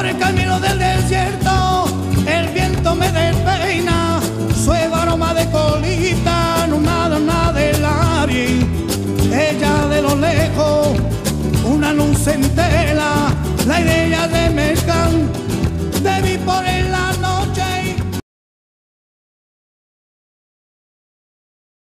Por el camino del desierto el viento me despeina, suave aroma de colita, no nada de la vi. Ella de lo lejos, una luz en tela, la idea de mezclar de mí por el